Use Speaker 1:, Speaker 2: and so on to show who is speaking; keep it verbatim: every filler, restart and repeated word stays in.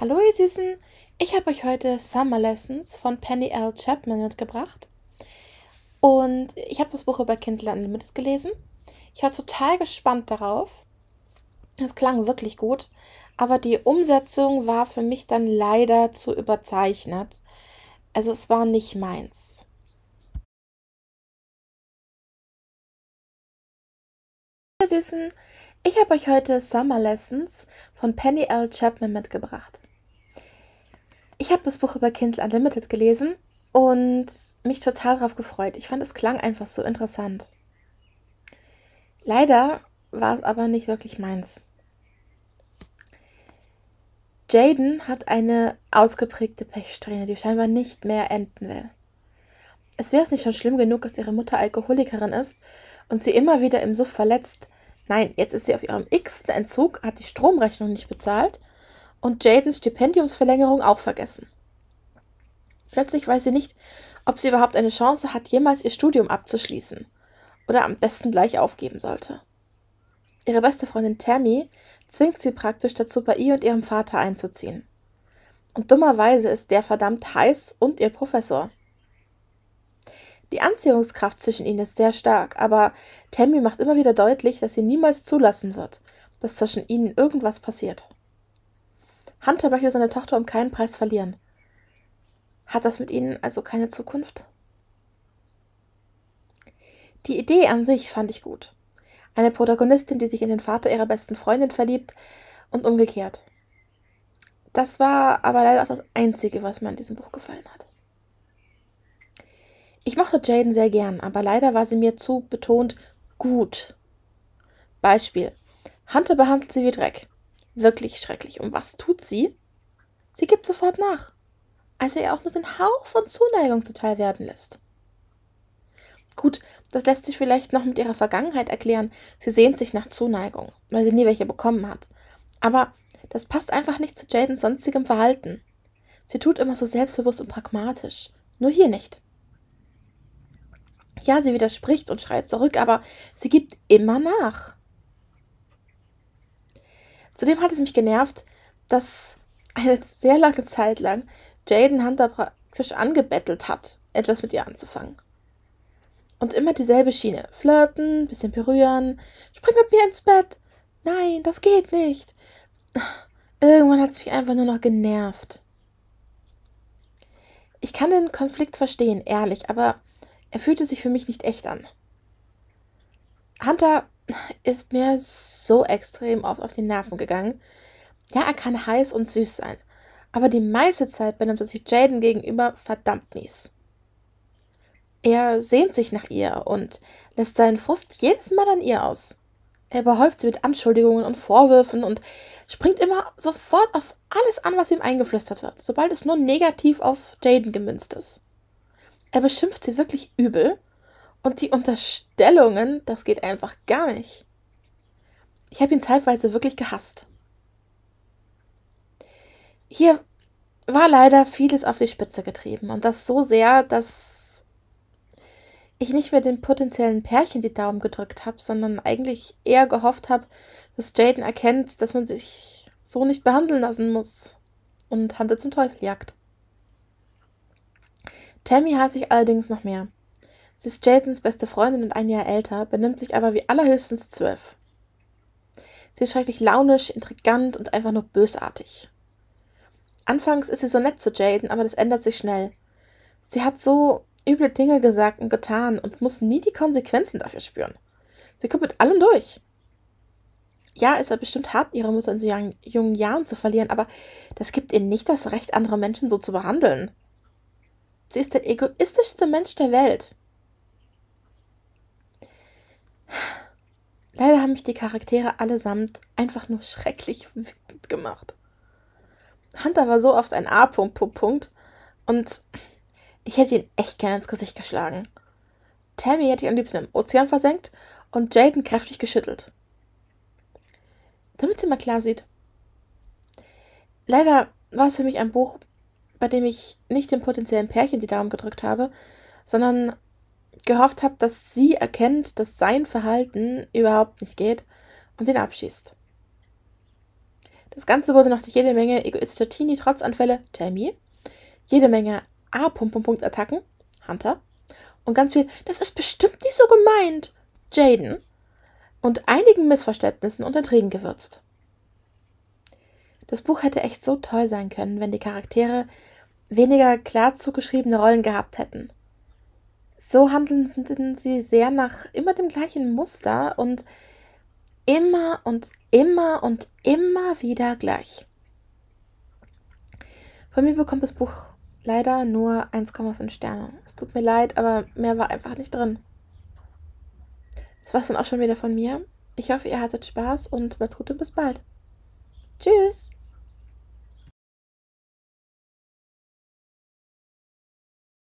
Speaker 1: Hallo ihr Süßen, ich habe euch heute Summer Lessons von Penny L. Chapman mitgebracht und ich habe das Buch über Kindle Unlimited gelesen. Ich war total gespannt darauf. Es klang wirklich gut, aber die Umsetzung war für mich dann leider zu überzeichnet. Also es war nicht meins. Ihr Süßen, ich habe euch heute Summer Lessons von Penny L. Chapman mitgebracht. Ich habe das Buch über Kindle Unlimited gelesen und mich total darauf gefreut. Ich fand, es klang einfach so interessant. Leider war es aber nicht wirklich meins. Jaden hat eine ausgeprägte Pechsträhne, die scheinbar nicht mehr enden will. Es wäre es nicht schon schlimm genug, dass ihre Mutter Alkoholikerin ist und sie immer wieder im Suff verletzt. Nein, jetzt ist sie auf ihrem x-ten Entzug, hat die Stromrechnung nicht bezahlt und Jadens Stipendiumsverlängerung auch vergessen. Plötzlich weiß sie nicht, ob sie überhaupt eine Chance hat, jemals ihr Studium abzuschließen oder am besten gleich aufgeben sollte. Ihre beste Freundin Tammy zwingt sie praktisch dazu, bei ihr und ihrem Vater einzuziehen. Und dummerweise ist der verdammt heiß und ihr Professor. Die Anziehungskraft zwischen ihnen ist sehr stark, aber Tammy macht immer wieder deutlich, dass sie niemals zulassen wird, dass zwischen ihnen irgendwas passiert. Hunter möchte seine Tochter um keinen Preis verlieren. Hat das mit ihnen also keine Zukunft? Die Idee an sich fand ich gut. Eine Protagonistin, die sich in den Vater ihrer besten Freundin verliebt und umgekehrt. Das war aber leider auch das Einzige, was mir an diesem Buch gefallen hat. Ich mochte Jaden sehr gern, aber leider war sie mir zu betont gut. Beispiel: Hunter behandelt sie wie Dreck. Wirklich schrecklich. Und was tut sie? Sie gibt sofort nach, als er ihr auch nur den Hauch von Zuneigung zuteil werden lässt. Gut, das lässt sich vielleicht noch mit ihrer Vergangenheit erklären. Sie sehnt sich nach Zuneigung, weil sie nie welche bekommen hat. Aber das passt einfach nicht zu Jadens sonstigem Verhalten. Sie tut immer so selbstbewusst und pragmatisch. Nur hier nicht. Ja, sie widerspricht und schreit zurück, aber sie gibt immer nach. Zudem hat es mich genervt, dass eine sehr lange Zeit lang Jaden Hunter praktisch angebettelt hat, etwas mit ihr anzufangen. Und immer dieselbe Schiene. Flirten, bisschen berühren, spring mit mir ins Bett. Nein, das geht nicht. Irgendwann hat es mich einfach nur noch genervt. Ich kann den Konflikt verstehen, ehrlich, aber er fühlte sich für mich nicht echt an. Hunter ist mir so extrem oft auf die Nerven gegangen. Ja, er kann heiß und süß sein, aber die meiste Zeit benimmt er sich Jaden gegenüber verdammt mies. Er sehnt sich nach ihr und lässt seinen Frust jedes Mal an ihr aus. Er überhäuft sie mit Anschuldigungen und Vorwürfen und springt immer sofort auf alles an, was ihm eingeflüstert wird, sobald es nur negativ auf Jaden gemünzt ist. Er beschimpft sie wirklich übel und die Unterstellungen, das geht einfach gar nicht. Ich habe ihn zeitweise wirklich gehasst. Hier war leider vieles auf die Spitze getrieben und das so sehr, dass ich nicht mehr den potenziellen Pärchen die Daumen gedrückt habe, sondern eigentlich eher gehofft habe, dass Jaden erkennt, dass man sich so nicht behandeln lassen muss und Hunter zum Teufel jagt. Tammy hasse ich allerdings noch mehr. Sie ist Jadens beste Freundin und ein Jahr älter, benimmt sich aber wie allerhöchstens zwölf. Sie ist schrecklich launisch, intrigant und einfach nur bösartig. Anfangs ist sie so nett zu Jaden, aber das ändert sich schnell. Sie hat so üble Dinge gesagt und getan und muss nie die Konsequenzen dafür spüren. Sie kommt mit allem durch. Ja, es war bestimmt hart, ihre Mutter in so jungen Jahren zu verlieren, aber das gibt ihr nicht das Recht, andere Menschen so zu behandeln. Sie ist der egoistischste Mensch der Welt. Leider haben mich die Charaktere allesamt einfach nur schrecklich wütend gemacht. Hunter war so oft ein A. Punkt, Punkt, Punkt und ich hätte ihn echt gerne ins Gesicht geschlagen. Tammy hätte ihn am liebsten im Ozean versenkt und Jaden kräftig geschüttelt. Damit sie mal klar sieht. Leider war es für mich ein Buch, bei dem ich nicht dem potenziellen Pärchen die Daumen gedrückt habe, sondern gehofft habe, dass sie erkennt, dass sein Verhalten überhaupt nicht geht und ihn abschießt. Das Ganze wurde noch durch jede Menge egoistischer Teenie-Trotzanfälle, Tammy, jede Menge A-Punkt-Punkt-Attacken, Hunter, und ganz viel, das ist bestimmt nicht so gemeint, Jaden, und einigen Missverständnissen und Intrigen gewürzt. Das Buch hätte echt so toll sein können, wenn die Charaktere weniger klar zugeschriebene Rollen gehabt hätten. So handeln sie sehr nach immer dem gleichen Muster und immer und immer und immer wieder gleich. Von mir bekommt das Buch leider nur eins Komma fünf Sterne. Es tut mir leid, aber mehr war einfach nicht drin. Das war's dann auch schon wieder von mir. Ich hoffe, ihr hattet Spaß und macht's gut und bis bald. Tschüss!